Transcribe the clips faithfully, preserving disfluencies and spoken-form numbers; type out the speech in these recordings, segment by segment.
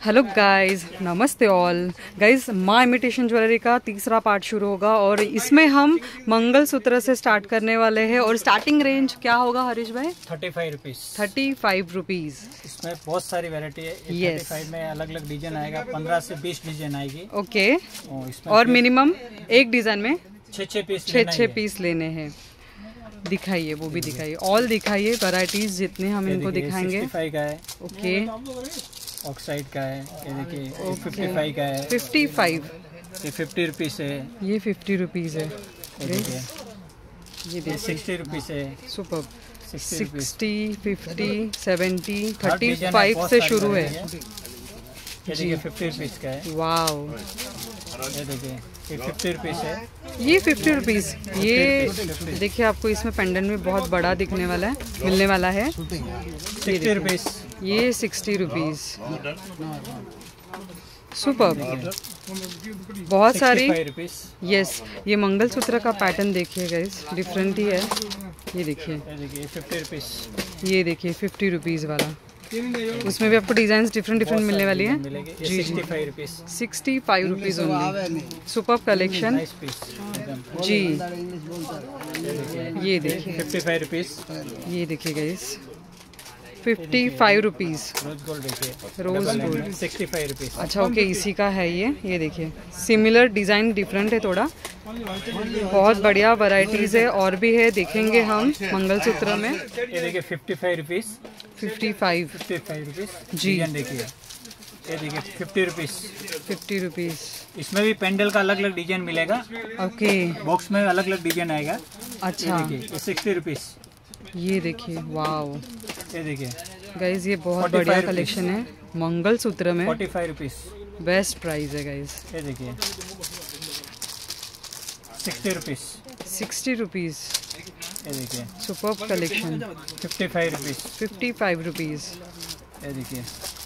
Hello guys, नमस्ते all guys. माँ imitation jewellery का तीसरा पार्ट शुरू होगा और इसमें हम मंगलसूत्र से स्टार्ट करने वाले हैं। और स्टार्टिंग रेंज क्या होगा हरीश भाई? Thirty five rupees thirty five rupees इसमें बहुत सारी वैरायटी है। yes. थर्टी फाइव में अलग अलग डिजाइन आएगा, पंद्रह से बीस डिजाइन आएगी। Okay okay. और मिनिमम एक डिजाइन में छः छः पीस छः छः पीस लेने हैं। दिखाइए, वो भी दिखाइए, ऑल दिखाइए वैरायटीज जितने हम इनको दिखाएंगे। सिक्सटी फाइव का है, ओके ऑक्साइड का है, ये देखिए फिफ्टी फाइव का है, फिफ्टी फाइव ये फिफ्टी रुपीज है, ये फिफ्टी रुपीज है, ये देखिए ये देखिए सिक्सटी रुपीज है, super. Sixty sixty fifty seventy thirty five से शुरू है। ये देखिए फिफ्टी रुपीज का है, वाओ। ये देखिए ये फिफ्टी रुपीज है, ये फिफ्टी रुपीज। ये देखिए आपको इसमें पेंडेंट में बहुत बड़ा दिखने वाला है, मिलने वाला है। सिक्सटी रुपीज, ये सिक्सटी रुपीज। सुपर, बहुत सारी। यस, ये मंगलसूत्र का पैटर्न देखिए गाइस, डिफरेंट ही है। ये देखिए फिफ्टी रुपीज, ये देखिए फिफ्टी रुपीज वाला। उसमें भी आपको डिजाइन डिफरेंट डिफरेंट मिलने वाली है। जी जी, sixty five rupees only. Super collection जी। ये देखिए फिफ्टी फाइव रुपीज, ये देखिए guys fifty five rupees. Rose gold देखिए, rose gold sixty five rupees. अच्छा ओके, इसी का है ये। ये देखिए सिमिलर डिजाइन, डिफरेंट है थोड़ा। बहुत बढ़िया वैरायटीज है और भी है, देखेंगे हम मंगलसूत्र में। ये देखिए fifty five rupees, fifty five fifty five rupees जी। देखिए ये देखिए फिफ्टी रुपीज, फिफ्टी रुपीज। इसमें भी पेंडल का अलग अलग डिजाइन मिलेगा। ओके, बॉक्स में अलग अलग डिजाइन आएगा। अच्छा, ये देखिए सिक्सटी रुपीज, ये देखिए वाओ। ये देखिए गाइज ये बहुत बढ़िया कलेक्शन है मंगलसूत्र में। Forty five rupees best price है गाइज। ये देखिए सिक्सटी रुपीज, सिक्सटी रुपीज। ये देखिए super collection. Fifty five rupees, fifty five rupees. ये देखिए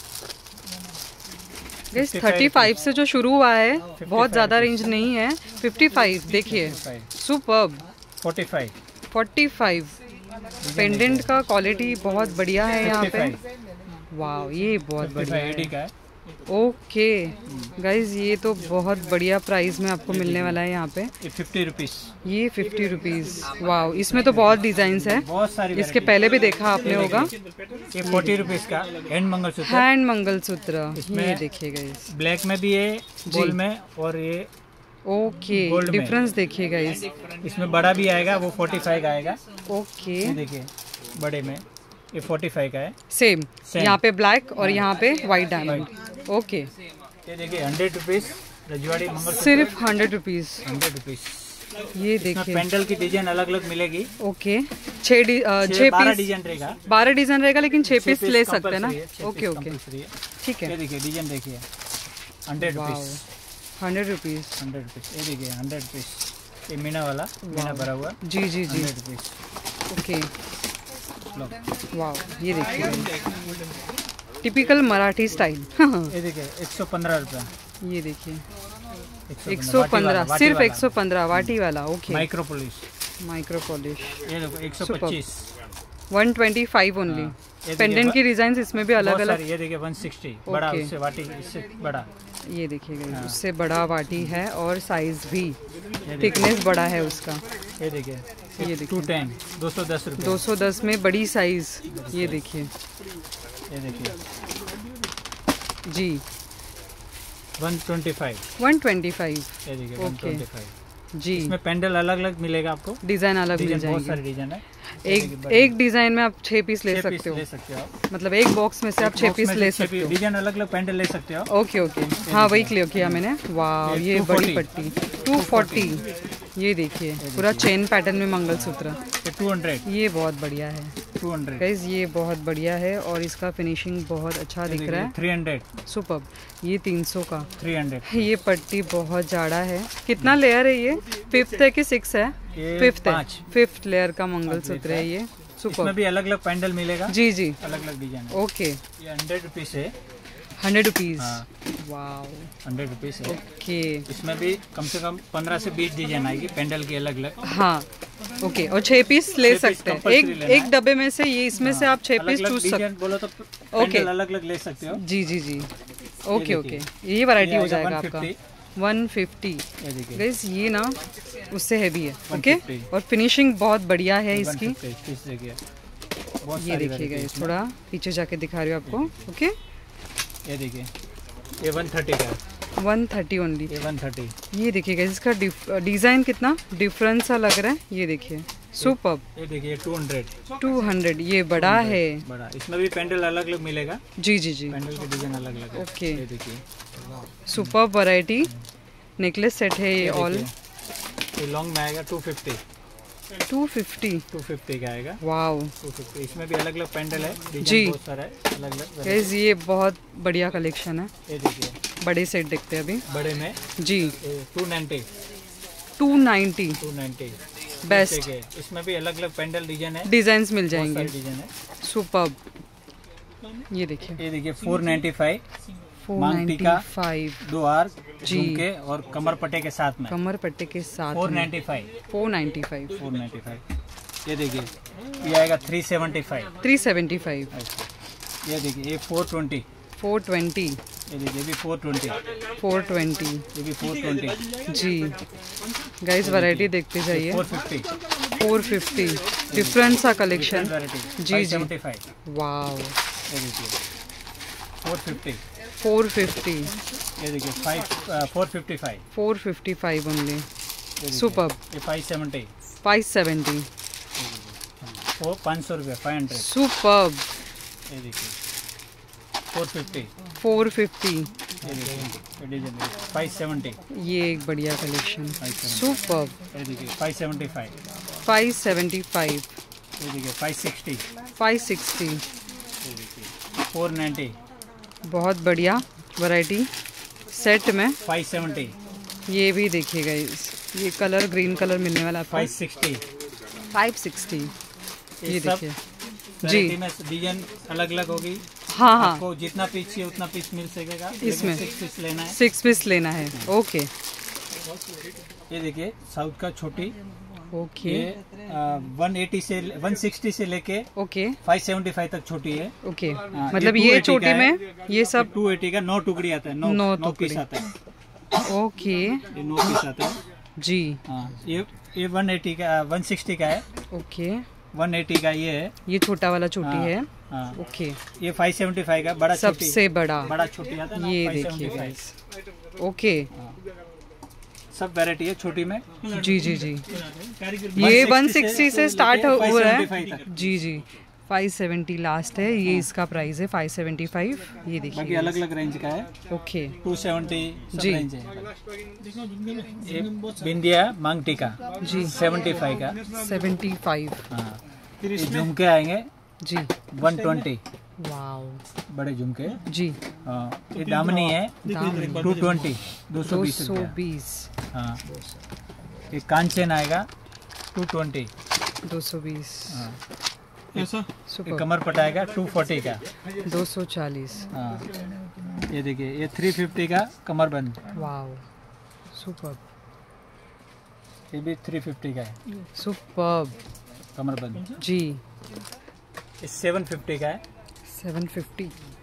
गाइज थर्टी फाइव से जो शुरू हुआ है, बहुत ज़्यादा रेंज नहीं है। फिफ्टी फाइव देखिए, super. Forty five, forty five. Pendant का क्वालिटी बहुत बढ़िया है यहाँ पे। वाह, ये बहुत बढ़िया है। ओके गाइज, ये तो बहुत बढ़िया प्राइस में आपको मिलने वाला है यहाँ पे। फिफ्टी रुपीज, ये फिफ्टी रुपीज। वाह, इसमें तो बहुत डिजाइन्स है, बहुत सारी। इसके पहले भी देखा आपने होगा। ये फोर्टी रुपीज का हैंड मंगलसूत्र, हैंड मंगलसूत्र। ये देखिए गाइज, ब्लैक में भी है, गोल्ड में, और ये ओके डिफरेंस देखिए गाइज। इसमें बड़ा भी आएगा, वो फोर्टी फाइव का आएगा। ओके देखिए बड़े में ये फोर्टी फाइव का है, सेम, यहाँ पे ब्लैक और यहाँ पे व्हाइट डायमंड। ओके, ये देखिए हंड्रेड रुपीज रजवाड़ी मंगलसूत्र, सिर्फ हंड्रेड रुपीज। Hundred rupees. ये देखिए पेंडल की डिजाइन अलग अलग मिलेगी। ओके, छह डी छह बारह डिजाइन रहेगा, बारह डिजाइन रहेगा, लेकिन छह पीस ले सकते हैं ना। ओके ओके ठीक है। ये देखिए डिजाइन देखिए, hundred rupees, hundred rupees, hundred rupees. ये देखिए हंड्रेड रुपीज, ये मीना वाला, मीना भरा हुआ। जी जी जी, हंड्रेड रुपीज। ओके वाह, ये देखिए टिपिकल मराठी स्टाइल। ये देखिए एक सौ पंद्रह रुपया। ये देखिए एक सौ पंद्रह, सिर्फ एक सौ पंद्रह वाटी वाला। Okay, micro polish, micro polish. ये देखो एक सौ पच्चीस, one twenty five only. Pendant की डिजाइन इसमें भी अलग अलग। ये देखिए वन सिक्सटी, बड़ा, उससे वाटी इससे बड़ा। ये देखिएगा, उससे बड़ा वाटी है और साइज भी, थिकनेस बड़ा है उसका। ये देखिए, ये देखिए टू टेन, दो सौ दस रुपये, दो सौ दस में बड़ी साइज। ये देखिए, ये देखिए जी one twenty five, one twenty five. ये देखिए वन ट्वेंटी फाइव जी। इसमें पेंडल अलग अलग मिलेगा आपको, डिजाइन अलग मिल जाएगी, बहुत सारी डिजाइन है। एक एक डिजाइन में आप छह पीस ले सकते हो, ले सकते हो आप। मतलब एक बॉक्स में से आप छह पीस ले सकते हो। डिजाइन अलग अलग पेंडल ले सकते हो। ओके ओके, हाँ वही क्लियर किया मैंने। वाह, ये बड़ी पट्टी टू फोर्टी। ये देखिए पूरा चेन पैटर्न में मंगलसूत्र, टू हंड्रेड। ये बहुत बढ़िया है, टू हंड्रेड गाइस, ये बहुत बढ़िया है और इसका फिनिशिंग बहुत अच्छा दिख रहा है। Three hundred, super. ये तीन सौ का, थ्री हंड्रेड। ये पट्टी बहुत जाड़ा है। कितना लेयर है ये? फिफ्थ है कि सिक्स है? फिफ्थ है, फिफ्थ लेयर का मंगलसूत्र है ये। सुपर। इसमें भी अलग अलग पेंडल मिलेगा। जी जी, अलग अलग डिजाइन। ओके, ये हंड्रेड रुपीज है। Hundred rupees. Wow, hundred rupees है। ओके, इसमें भी कम से कम पंद्रह से बीस डिजाइन आएगी पेंडल की अलग अलग। हाँ ओके, और छह पीस ले सकते हैं एक एक डब्बे में से। ये इसमें से आप छह पीस चूज सकते बोलो तो ओके, अलग अलग ले सकते हो। जी जी जी, ओके ओके, ये वैरायटी हो जाएगा आपका वन फिफ्टी। गाइस ये ना उससे हैवी है। ओके, और फिनिशिंग बहुत बढ़िया है इसकी। ये देखिए गाइस, थोड़ा पीछे जाके दिखा रही हूँ आपको। ओके, ये देखिए ये वन थर्टी का, वन थर्टी ओनली। ये वन थर्टी। ये देखिए गाइस, इसका डिजाइन कितना डिफरेंट सा लग रहा है। ये देखिए सुपर। ये देखिए टू हंड्रेड। टू हंड्रेड, ये बड़ा है। बड़ा, इसमें भी पेंडल अलग अलग मिलेगा। जी जी जी, पेंडल के डिजाइन अलग अलग है। ओके, ये देखिए सुपर वैरायटी नेकलेस सेट है ये ऑल। ये लॉन्ग में आएगा two fifty. Two fifty two fifty का आएगा। Wow, two fifty. इसमें भी अलग अलग पेंडल है, जी डिजाइन बहुत सारा है अलग अलग। गाइस ये बहुत बढ़िया कलेक्शन है। ये देखिए बड़े सेट देखते हैं अभी। बड़े में जी, two ninety. Two ninety two ninety best. इसमें भी अलग अलग पेंडल डिजाइन है, डिजाइन मिल जाएंगे। डिजाइन है सुपर। ये देखिए, ये देखिए four ninety five. Four ninety five, दो आर जी, झुमके और कमर पट्टे के साथ में कमर पट्टे के साथ four ninety five. Four ninety five. Four ninety five. ये देखिए ये आएगा three seventy five. Three seventy five. ये देखिए ये फोर ट्वेंटी। Four twenty. ये देखिए भी फोर ट्वेंटी। फोर ट्वेंटी, ये भी फोर ट्वेंटी। जी गाइस वैरायटी देखते जाइए। Four fifty. Four fifty, different सा कलेक्शन। जी जी, वाओ। ये देखिए फोर फिफ्टी। Four fifty. ये देखिए five four fifty five. Four fifty five only. Super. ये फाइव सेवेंटी। Five seventy. वो पाँच सौ रुपये, फाइव हंड्रेड। सुपर। ये देखिए फोर फिफ्टी। Four fifty. ये देखिए फाइव सेवेंटी। ये एक बढ़िया कलेक्शन। सुपर। ये देखिए five seventy five. Five seventy five. ये देखिए फाइव सिक्सटी। Five sixty. ये देखिए फोर नाइन्टी। बहुत बढ़िया वैरायटी सेट में। Five seventy. ये भी देखिएगा, इस ये कलर ग्रीन कलर मिलने वाला है। Five sixty. Five sixty. ये देखिए जी, डिजाइन अलग अलग होगी। हाँ हाँ, आपको जितना पीस चाहिए उतना पीस मिल सकेगा। इसमें सिक्स पीस लेना है। सिक्स पीस लेना है। ओके, ये देखिए साउथ का छोटी। ओके, वन एटी से वन सिक्सटी से लेके ओके फाइव सेवेंटी फाइव तक छोटी है। ओके, आ, मतलब ये ये छोटी में ये सब टू एटी का नौ टुकड़ी आता है। नौ, नौ नौ पीस टुकड़ी। आता है। ओके, ये नौ पीस आता है जी। हाँ, ये ये वन एटी का वन सिक्सटी का है। ओके, वन एटी का ये है। ये छोटा वाला छोटी हाँ, है। हाँ, ओके, ये फाइव सेवेंटी फाइव का बड़ा छोटी। सबसे बड़ा बड़ा छोटी आता है ना, ये फाइव देखिए सेवेंटी फाइव। गाइस। ओके, सब वैरायटी है छोटी में। जी जी जी, ये वन सिक्सटी से स्टार्ट हो रहा है। जी जी, फाइव सेवेंटी लास्ट है। ये इसका प्राइस है फाइव सेवेंटी फाइव। ये बाकी देखिए अलग अलग रेंज का है। ओके, टू सेवेंटी जी। रेंज है। ये बिंदिया मांग टीका जी, सेवेंटी फाइव का। Seventy five. हाँ, ये झुमके आएंगे जी, वन ट्वेंटी। वाओ, बड़े झुमके। जी, हाँ, ये दामनी है दामनी। To twenty. दो सौ दो बीस सौ रुपया। बीस। हाँ, ये कांचन आएगा टू ट्वेंटी। दो सौ बीस। हाँ, ये सुपर। कमर पटाएगा टू फोर्टी का। दो सौ चालीस। हाँ, ये देखिए ये थ्री फिफ्टी का कमर बंद। वाओ, सुपर ये भी थ्री फिफ्टी का है सुपर। कमर बंद। जी, ये सेवन फिफ्टी का है। Seven fifty.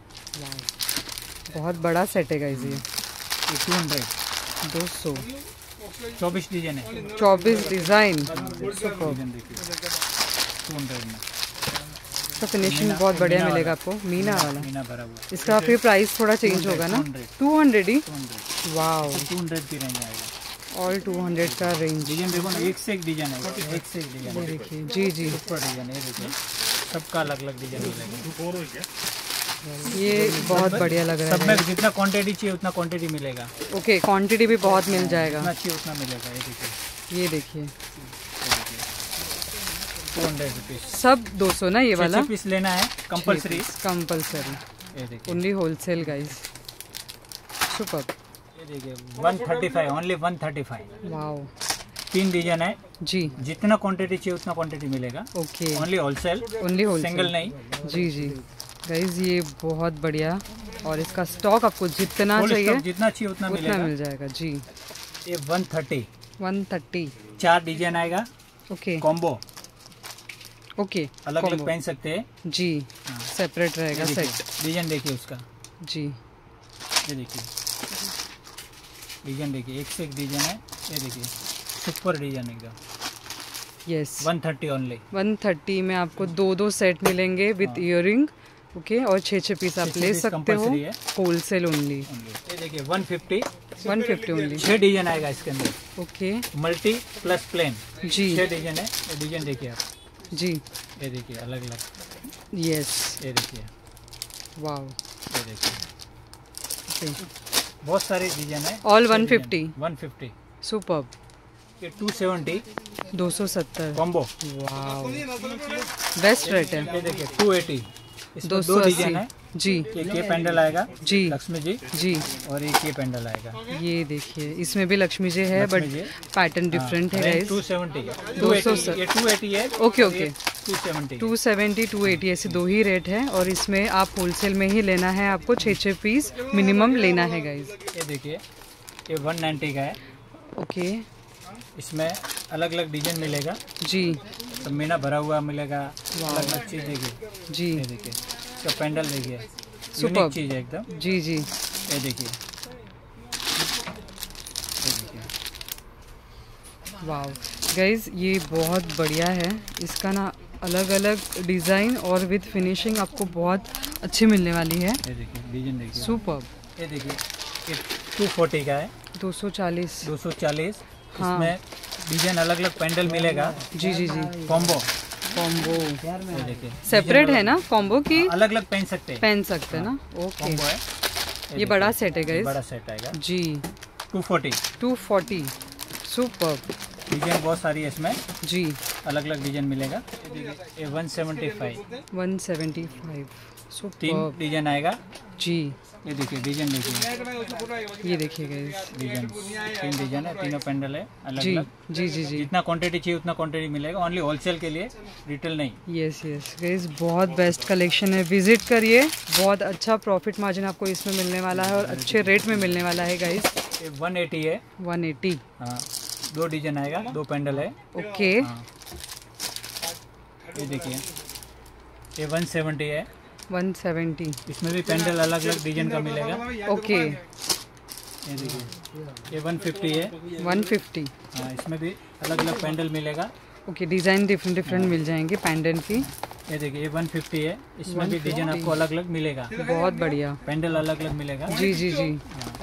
वाओ, बहुत बड़ा सेट है गाइस ये। ये टू हंड्रेड। दो सौ चौबीस डिजाइन है। चौबीस डिजाइन। सुपर। डिजाइन देखिए टू हंड्रेड में। इसका फिनिशिंग बहुत बढ़िया मिलेगा आपको। मीना वाला। मीना भरा हुआ। इसका फिर प्राइस थोड़ा चेंज होगा ना। टू हंड्रेड ही। Two hundred. Wow, two hundred की रेंज आएगा। ऑल टू हंड्रेड का रेंज। डिजाइन देखो ना, एक से एक डिजाइन है। एक से एक डिजाइन ये देखिए, जी जी, सुपर डिजाइन है। देखिए सबका अलग अलग डिजाइन मिलेगा। ये बहुत बढ़िया लग रहा सब में जितना क्वांटिटी चाहिए उतना क्वांटिटी मिलेगा। है। ओके, क्वांटिटी भी बहुत मिल जाएगा। जितना चाहिए उतना मिलेगा। ये देखिए ये देखिए, टू हंड्रेड रुपीज। सब दो सौ ना ये वाला। पीस लेना है कंपलसरी। कंपलसरी, ये देखिए ओनली होलसेल गाइस। सुपर। ये देखिए one thirty five. Only one thirty five. Wow, तीन डिजाइन है। जी, जितना क्वांटिटी चाहिए उतना क्वांटिटी मिलेगा। Okay, only wholesale. Only wholesale, single नहीं। जी जी गाइस, ये बहुत बढ़िया। और इसका स्टॉक आपको जितना Full चाहिए stock जितना चाहिए उतना उतना मिलेगा। मिल जाएगा। जी, ये वन थर्टी। One thirty. चार डिजाइन आएगा। ओके, कॉम्बो ओके, अलग अलग combo। पहन सकते हैं। जी, सेपरेट रहेगा ये देखिए, सेट। डिजाइन देखिए उसका। जी, ये देखिए डिजाइन, देखिए एक से एक डिजाइन है। ये देखिए सुपर डिजाइन एकदम। Yes, one thirty only. One thirty में आपको दो दो सेट मिलेंगे विद इयरिंग। ओके, और छः छः पीस आप ले सकते हो, होलसेल ओनली। ये देखिए one fifty one fifty only. छह डिजाइन आएगा इसके अंदर। ओके, मल्टी प्लस प्लेन जी, छह डिजाइन है। ये डिजाइन देखिए आप जी। ये देखिए अलग अलग। यस, ये देखिए वाओ, ये देखिए बहुत सारे डिजाइन है। All one fifty. One fifty superb. ये टू सेवेंटी दो सौ सत्तर कॉम्बो। वाओ, बेस्ट रेट है। ये देखिए टू एटी। दो दो डिजाइन है जी, एक ये पेंडल आएगा जी, लक्ष्मी जी जी। और एक ये पेंडल आएगा। ये देखिए इसमें भी लक्ष्मी जी है, बट पैटर्न डिफरेंट है गाइस। टू सेवेंटी दो सौ ये टू एटी है। Okay okay, two seventy two seventy two eighty ऐसे दो ही रेट है, और इसमें आप होलसेल में ही लेना है, आपको छः छः पीस मिनिमम लेना है गाइस। ये देखिए ये वन नाइन्टी का है। ओके, इसमें अलग अलग डिजाइन मिलेगा जी, तो मीना भरा हुआ मिलेगा। अलग अलग चीज देखिए जी। ये देखिए इसका पेंडल देखिए सुपर्ब यूनिक चीज है एकदम। जी, जी। ये देखिए ये देखिए वाओ गाइज, ये बहुत बढ़िया है। इसका ना अलग अलग डिज़ाइन और विद फिनिशिंग आपको बहुत अच्छी मिलने वाली है। ये देखिए डिजाइन देखिए सुपर्ब। ये देखिए ये टू फोर्टी का है। दो सौ चालीस। दो सौ चालीस। हाँ। इसमें डिजाइन अलग अलग पेंडल मिलेगा। जी, जी, जी। कॉम्बो कॉम्बो ये देखिए सेपरेट है ना, कॉम्बो की अलग अलग पहन सकते हैं। पहन सकते हैं ना। ओके, कॉम्बो है। ये बड़ा सेट है गाइस। बड़ा सेट आएगा जी, two forty. Two forty. Superb. Design बहुत सारी है इसमें, जी, अलग अलग डिजाइन मिलेगा। ये one seventy five. One seventy five. तीन सुपर्ब। डिजाइन आएगा। जी, ये देखिए डिजाइन देखिए ये देखिए गाइस। डिजाइन तीन डिजाइन है, तीनों पेंडल है अलग जी, अलग। जी, जी, जी। जितना क्वांटिटी चाहिए उतना क्वांटिटी मिलेगा, ओनली होलसेल के लिए, रिटेल नहीं। यस यस गाइस, बहुत बेस्ट कलेक्शन है, विजिट करिए। बहुत अच्छा प्रॉफिट मार्जिन आपको इसमें मिलने वाला है और अच्छे रेट में मिलने वाला है गाइस। ये वन एटी है। One eighty. हाँ, दो डिजाइन आएगा, दो पेंडल है। ओके, हाँ। ये देखिए ये वन सेवेंटी है। One seventy. इसमें भी पेंडल अलग अलग डिजाइन का मिलेगा। ओके, ये देखिए ये वन फिफ्टी है। One fifty. हाँ, इसमें भी अलग अलग पेंडल मिलेगा। ओके, डिज़ाइन डिफरेंट डिफरेंट मिल जाएंगे पैंडन की। ये देखिए ये वन फिफ्टी है। इसमें भी डिजाइन आपको अलग अलग मिलेगा, बहुत बढ़िया। पेंडल अलग अलग मिलेगा। जी, जी, जी।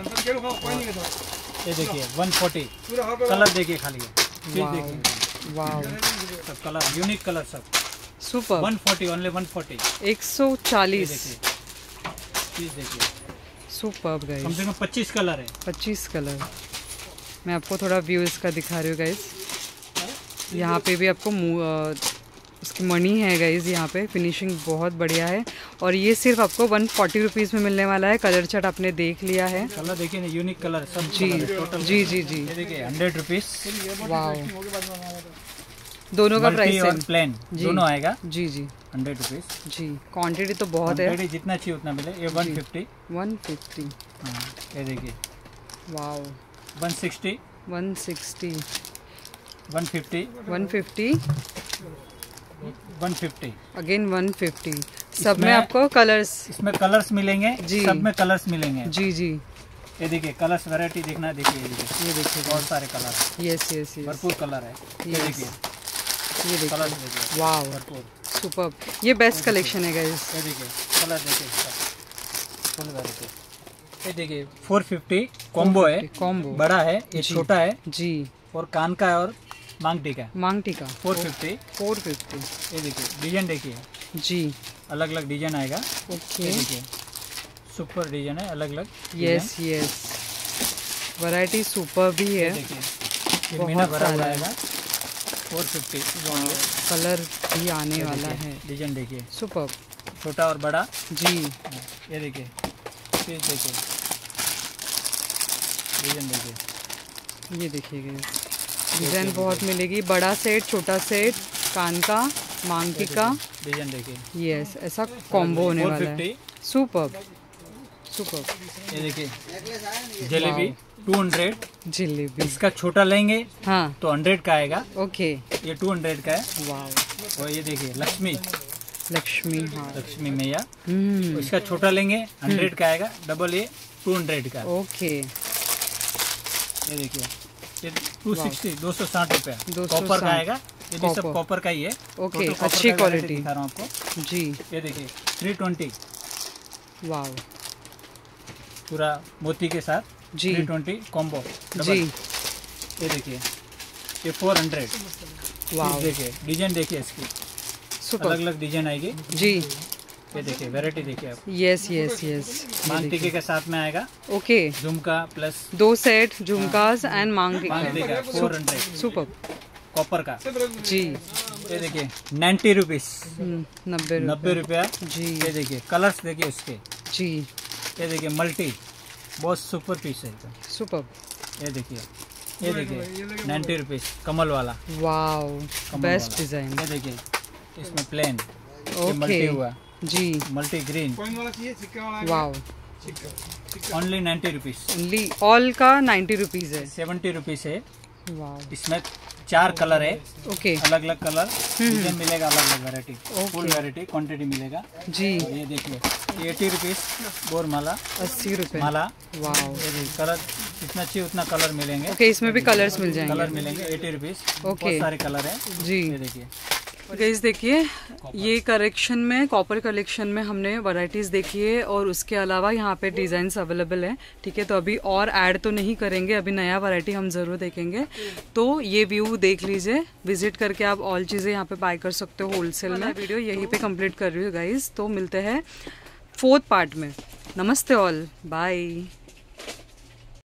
ये देखिए वन फोर्टी। कलर देखिए खाली है, पीस वाओ, देखिए वाओ, सब कलर यूनिक कलर सब। Super. One forty only one forty. एक सौ चालीस। पीस देखिए सुपर कम गाइस। से कम पच्चीस कलर है। पच्चीस कलर। मैं आपको थोड़ा व्यू इसका दिखा रही हूँ गाइस। यहाँ पे भी आपको मु- अ, इसकी मनी है गाइस, यहाँ पे फिनिशिंग बहुत बढ़िया है। और ये सिर्फ आपको वन फोर्टी रुपीज़ में मिलने वाला है। कलर चार्ट आपने देख लिया है। कलर देखिए ना, यूनिक कलर सब। जी, टोटल जी, जी, जी। ये देखिए हंड्रेड रुपीज। वाओ, दोनों का प्राइस और है। प्लेन जी। दोनों आएगा जी, जी, हंड्रेड रुपीज। जी। क्वांटिटी तो बहुत है। क्वांटिटी जितना चाहिए उतना मिले। ये वन फिफ्टी। One fifty. हाँ, ये देखिए wow, one sixty. One sixty. One fifty. One fifty. One fifty. Again one fifty. सब में इसमें- आपको कलर्स। इसमें कलर्स मिलेंगे। जी। सब में कलर्स मिलेंगे। जी, जी। ये देखिए कलर्स वैरायटी देखना, देखिए ये देखिए ये देखिए बहुत सारे कलर, यस यस यस। भरपूर कलर है। ये Yes. देखिए ये देखिए, कलर देखिए वाओ, भरपूर। सुपर। ये बेस्ट कलेक्शन है गाइस। ये देखिए कलर देखिए इसका फुल वैरायटी। ये देखिए फोर फिफ्टी कॉम्बो है। कॉम्बो बड़ा है, ये जी। छोटा है जी। और कान का है और मांग टीका है। मांग टीका फोर फिफ्टी। Four fifty. ये देखिए डिजाइन देखिए जी। अलग अलग डिजाइन आएगा। ओके, ये देखिए सुपर डिजाइन है अलग अलग। यस यस, वैरायटी सुपर भी है। देखिए ये बहुत मीना भरा हुआ सारा आएगा। Four fifty. कलर भी आने वाला है। डिजाइन देखिए सुपर। छोटा और बड़ा। जी, ये देखिए पीस देखिए डिजाइन देखिए। ये देखिएगा, डिजाइन बहुत मिलेगी। बड़ा सेट, छोटा सेट, कान का, मांग टीका। डिजाइन देखिए यस, ऐसा कॉम्बो होने फोर वाला है। फिफ्टी। Super super. ये देखिए जलेबी टू हंड्रेड। जलेबी। इसका छोटा लेंगे हाँ, तो हंड्रेड का आएगा। ओके। ये टू हंड्रेड का है। वाओ, और ये देखिए लक्ष्मी लक्ष्मी। हाँ, लक्ष्मी मैया। हम्म, इसका छोटा लेंगे हंड्रेड का आएगा। डबल ये टू हंड्रेड का। ओके, ये देखिए ये टू सिक्सटी दो सौ साठ रुपया कॉपर का आएगा। ये भी सब कॉपर का ही है। ओके, अच्छी क्वालिटी दिखा रहा हूँ आपको जी। ये देखिए थ्री ट्वेंटी, वाह, पूरा मोती के साथ जी, थ्री ट्वेंटी कॉम्बो जी। ये देखिए ये फोर हंड्रेड। वाह, देखिए डिजाइन देखिए इसकी, सुपर, अलग अलग डिजाइन आएगी जी। ये देखिए वैरायटी देखिए आप। यस यस यस, मांग टीके के साथ में आएगा। ओके, झुमका प्लस दो सेट झुमकास एंड मांग मांग टीका फोर हंड्रेड सुपर कॉपर का जी। ये देखिए नाइन्टी रुपीज, नब्बे नब्बे रुपया जी। ये देखिए कलर्स देखिए उसके, जी, ये देखिए मल्टी बहुत सुपर पीस है एकदम, सुपर। ये देखिए ये देखिए नाइन्टी रुपीज कमल वाला, वाओ, बेस्ट डिजाइन। ये देखिए इसमें प्लेन ओके मल्टी हुआ जी, multi green, wow, only ninety rupees. Only all का नाइन्टी रुपीज है। सेवेंटी रुपीज है। वाओ, इसमें चार कलर है, ओके अलग अलग कलर डिजाइन मिलेगा, अलग अलग variety, okay. Full variety quantity मिलेगा जी। और ये देखिए एटी रुपीज बोर माला, अस्सी रुपए माला। वाओ, ये देखिए कलर जितना चाहिए उतना कलर मिलेंगे। ओके, इसमें भी कलर्स मिल जाएंगे। कलर मिलेंगे एटी रुपीज, ओके। बहुत सारे कलर है जी। ये देखिए। गाइस देखिए, ये कलेक्शन में कॉपर कलेक्शन में हमने वैरायटीज़ देखी है और उसके अलावा यहाँ पे डिज़ाइंस अवेलेबल हैं। ठीक है, तो अभी और ऐड तो नहीं करेंगे, अभी नया वैरायटी हम ज़रूर देखेंगे। तो ये व्यू देख लीजिए, विजिट करके आप ऑल चीज़ें यहाँ पे बाय कर सकते हो होलसेल में। वीडियो यहीं पे कंप्लीट कर रही हूँ गाइस, तो मिलते हैं फोर्थ पार्ट में। नमस्ते ऑल, बाय।